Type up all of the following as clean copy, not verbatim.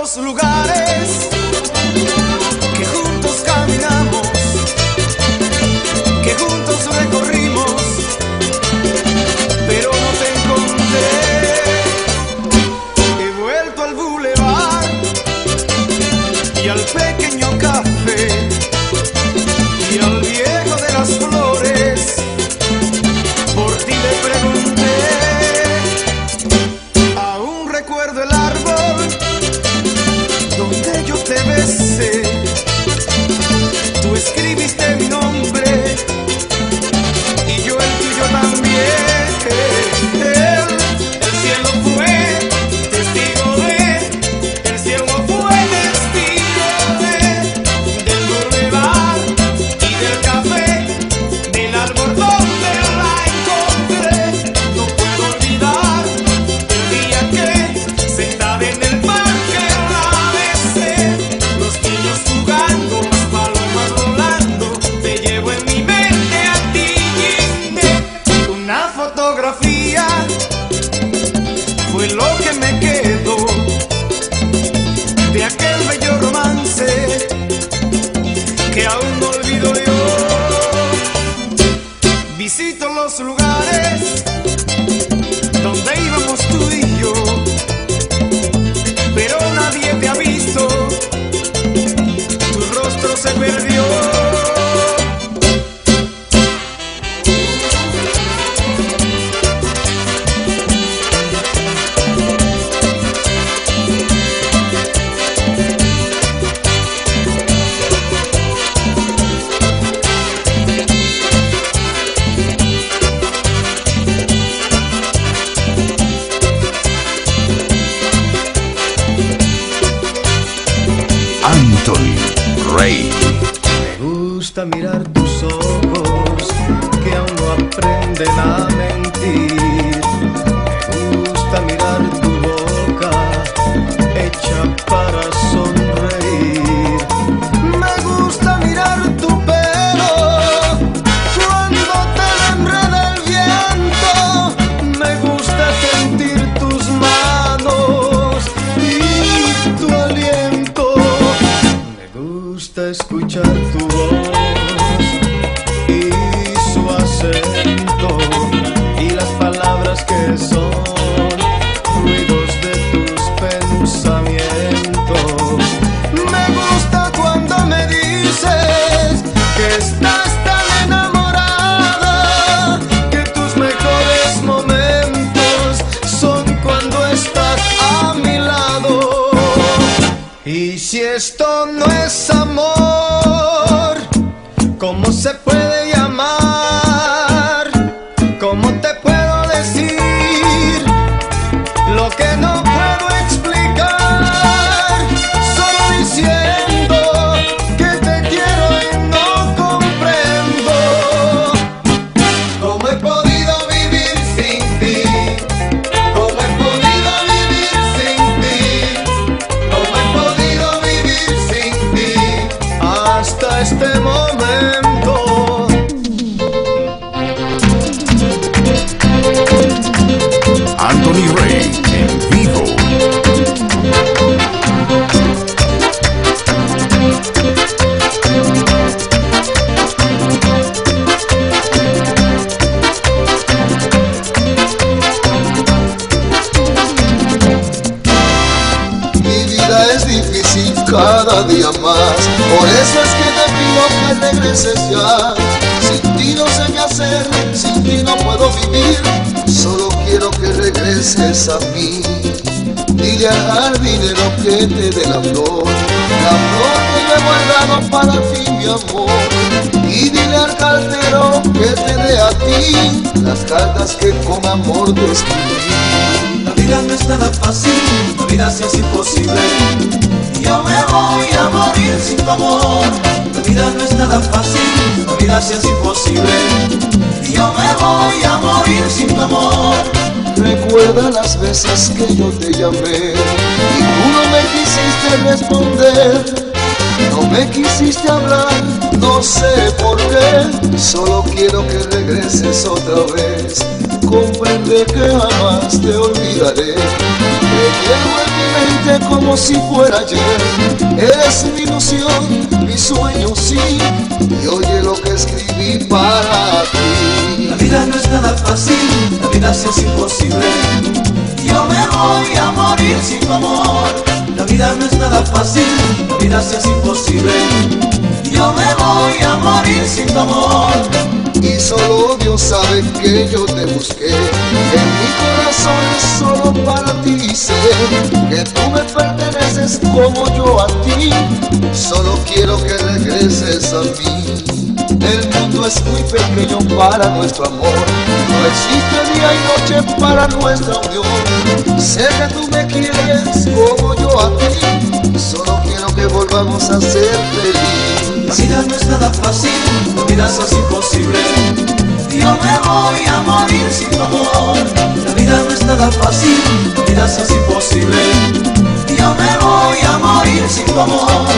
los lugares que juntos caminamos, que juntos recorrimos, pero no te encontré. He vuelto al bulevar y al pequeño café y al viejo de las flores. Por ti le pregunté, aún recuerdo el árbol donde yo te besé. Tú escribiste mi nombre y yo el tuyo también. El cielo fue testigo el cielo fue testigo del bulevar y del café, del árbol donde la encontré. No puedo olvidar el día que sentada en el parque la besé. Los niños jugando, las palomas volando, te llevo en mi mente a ti. Una fotografía fue lo que me quedó de aquel bello romance que aún no olvido yo. Visito los lugares donde íbamos tú y yo, pero nadie te ha visto, tu rostro se perdió. Me gusta mirar tus ojos que aún no aprenden a mentir. Me gusta mirar tu boca hecha para sonreír. Me gusta mirar tu pelo cuando te enreda el viento. Me gusta sentir tus manos y tu aliento. Me gusta escuchar tu voz y su acento y las palabras que son ruidos de tus pensamientos. Me gusta cuando me dices que estás tan enamorada, que tus mejores momentos son cuando estás a mi lado. Y si esto no es amor, ¿cómo se puede llamar? ¿Cómo te puedo decir lo que no puedo explicar? Solo diciendo que te quiero y no comprendo. ¿Cómo he podido vivir sin ti? ¿Cómo he podido vivir sin ti? ¿Cómo he podido vivir sin ti hasta este momento? Anthony Ray en vivo. Mi vida es difícil cada día más, por eso es que te pido que regreses ya. Sin ti no sé qué hacer, sin ti no puedo vivir, solo quiero que regreses a mí. Dile al jardinero que te dé la flor que yo he guardado para ti, mi amor. Y dile al cartero que te dé a ti las cartas que con amor te escribí. La vida no es nada fácil, la vida sí es imposible, y yo me voy a morir sin tu amor. La vida no es nada fácil, la vida sí es imposible, y yo me voy a morir sin tu amor. Recuerda las veces que yo te llamé y tú no me quisiste responder, no me quisiste hablar, no sé por qué. Solo quiero que regreses otra vez comprende que jamás te olvidaré. Te llevo en mi mente como si fuera ayer. Eres mi ilusión, mi sueño, sí. Y oye lo que escribí para ti. La vida no es nada fácil, la vida sí es imposible. Yo me voy a morir sin tu amor. La vida no es nada fácil, la vida sí es imposible. Yo me voy a morir sin tu amor. Y solo Dios sabe que yo te busqué. En mi corazón es solo para ti. Sé que tú me perteneces como yo a ti. Solo quiero que regreses a mí. El mundo es muy pequeño para nuestro amor. No existe día y noche para nuestra unión. Sé que tú me quieres como yo a ti. Solo quiero que volvamos a ser felices. La vida no es nada fácil, la vida sí es imposible. Yo me voy a morir sin tu amor. La vida no es nada fácil, la vida sí es imposible. Yo me voy a morir sin tu amor.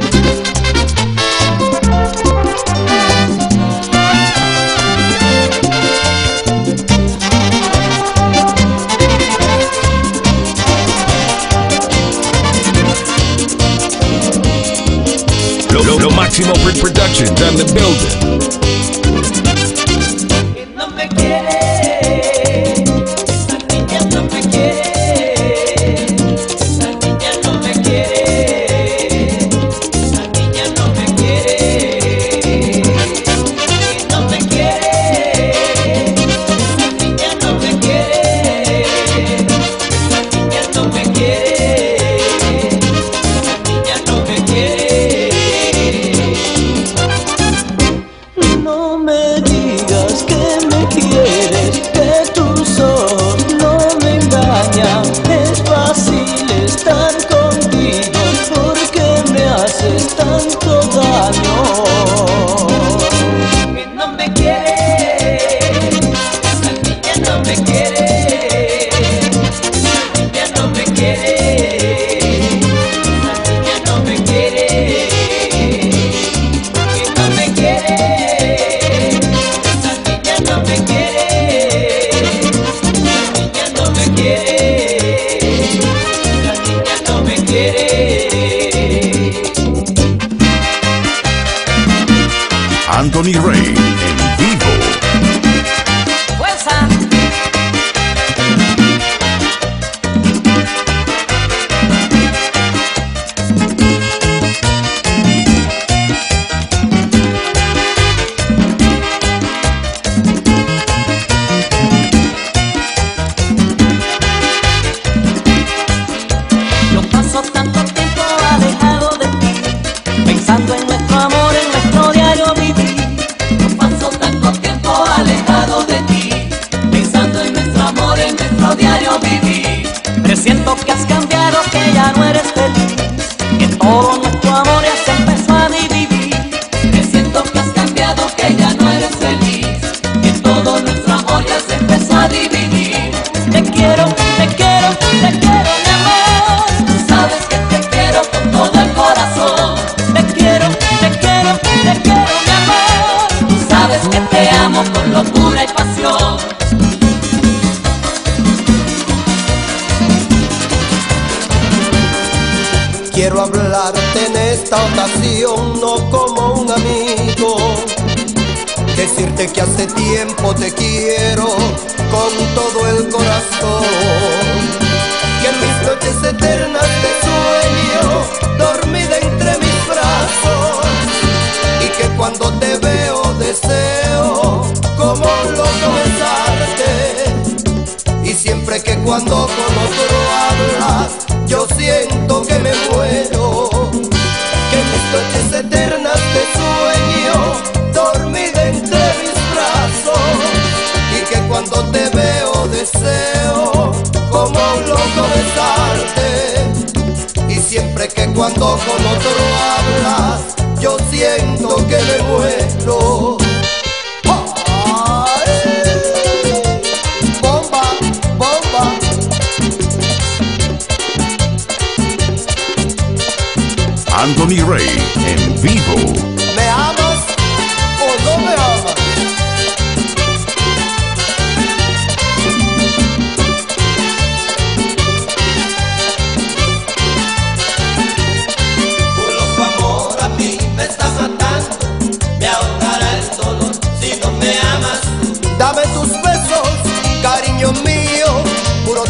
Lo Máximo Productions on the building. No me quiere, esa niña no me quiere, esa niña no me quiere, esa niña no me quiere, no me quiere, esa niña no me quiere, esa niña no me quiere, esa niña no me quiere. No me digas que me quieres, que tus ojos no me engañan. Es fácil estar contigo porque me haces tanto daño. Que no me quiere, esa niña no me quiere, esa niña no me quiere, esa niña no me quiere, que no me quiere, esa niña no me quiere, esa niña no me quiere, esa niña no me quiere. Anthony Ray en vivo. ¡Fuerza! Yo paso tanto tiempo alejado de ti, pensando en nuestro amor, en nuestro diario vivir. Yo paso tanto tiempo alejado de ti, pensando en nuestro amor, en nuestro diario vivir. Presiento que has cambiado, que ya no eres feliz, que todo nuestro amor ya se empezó a dividir. Presiento que has cambiado, que ya no eres feliz, que todo nuestro amor ya se empezó a dividir. Te quiero, te quiero, te quiero, mi amor. Tú sabes que te quiero con todo el corazón. Te quiero, te quiero, te quiero, mi amor. Tú sabes que te amo con locura y pasión. Quiero hablarte en esta ocasión no como un amigo, decirte que hace tiempo te quiero con todo el corazón, que en mis noches eternas te sueño dormida entre mis brazos, y que cuando te veo deseo como loco besarte, y siempre que cuando con otro hablas yo siento que me muero, que en mis noches eternas te sueño dormida entre mis brazos, y que cuando te veo deseo como un loco besarte, y siempre que cuando con otro hablas yo siento que me muero. Bomba, bomba. Anthony Ray en vivo. ¿Me amas o no me amas?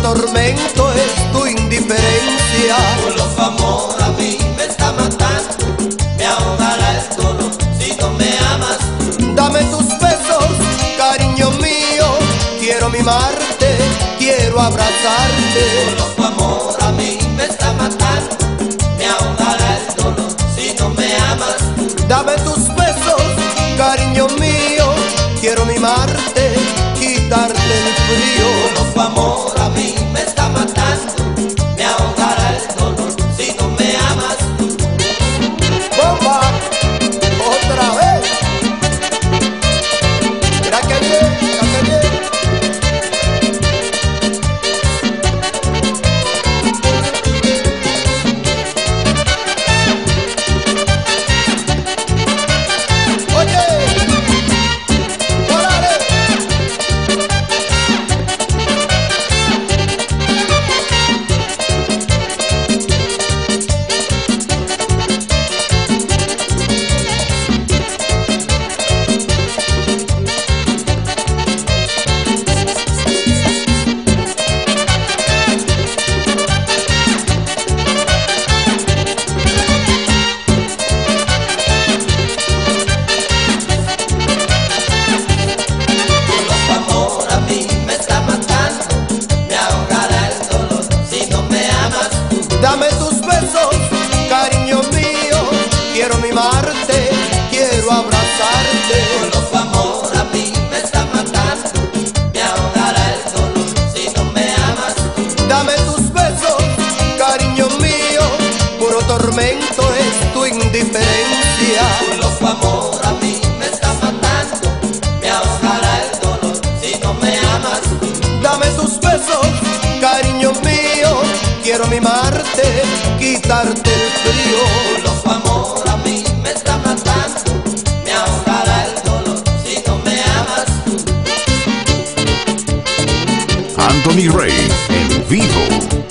tormento es tu indiferencia. Tu amor a mí me está matando, me ahogará el dolor si no me amas. Dame tus besos, cariño mío, quiero mimarte, quiero abrazarte. Tu amor a mí me está matando, me ahogará el dolor si no me amas. Dame tus besos, cariño mío, quiero mimarte, quitarte el frío. Tu amor a mí me está matando, me ahogará el dolor si no me amas. ¡Bomba! ¡Otra vez! Mira que bien, mira que bien. Oye, órale. Tu amor a mí me está matando, me ahogará el dolor si no me amas. Dame tus besos, cariño mío, quiero mimarte, quiero abrazarte. Tu amor a mí me está matando, me ahogará el dolor si no me amas. Dame tus besos, cariño mío, puro tormento es tu indiferencia. Tu amor a mí me está matando, me ahogará el dolor si no me amas. Dame tus besos, cariño mío, quiero mimarte, quitarte el frío. Tu amor a mí me está matando, me ahogará el dolor si no me amas. Anthony Ray en vivo.